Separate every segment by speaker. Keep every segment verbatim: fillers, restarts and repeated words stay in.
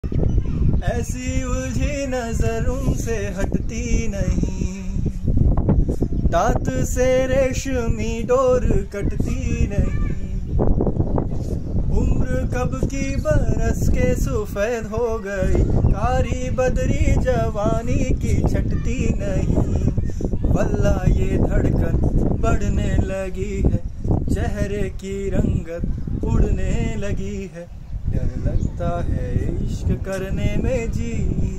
Speaker 1: ऐसी उलझी नजर उनसे हटती नहीं, दांत से रेशमी डोर कटती नहीं। उम्र कब की बरस के सफेद हो गई, कारी बदरी जवानी की छटती नहीं। वल्ला ये धड़कन बढ़ने लगी है, चेहरे की रंगत उड़ने लगी है। डर लगता है इश्क करने में जी,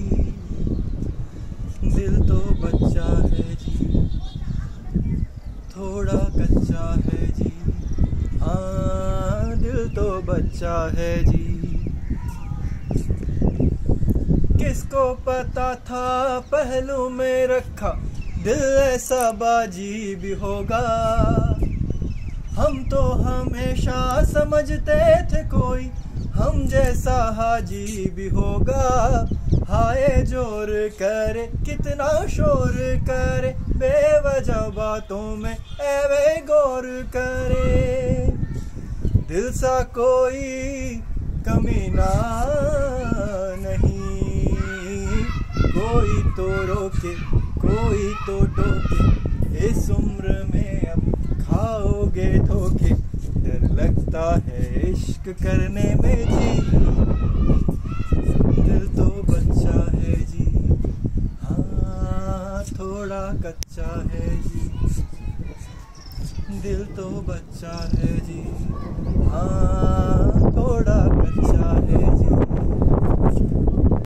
Speaker 1: दिल तो बच्चा है जी, थोड़ा कच्चा है जी। हाँ दिल तो बच्चा है जी। किसको पता था पहलू में रखा दिल ऐसा बाजी भी होगा। हम तो हमेशा समझते थे कोई हम जैसा हाजी भी होगा। हाय जोर करे कितना शोर करे, बेवजह बातों में ऐवे गौर करे। दिल सा कोई कमीना नहीं, कोई तो रोके कोई तो टोके, इस उम्र में अब खाओगे धोखे। डर लगता है इश्क करने में जी, दिल तो बच्चा है जी, हाँ थोड़ा कच्चा है जी। दिल तो बच्चा है जी, हाँ थोड़ा कच्चा है जी।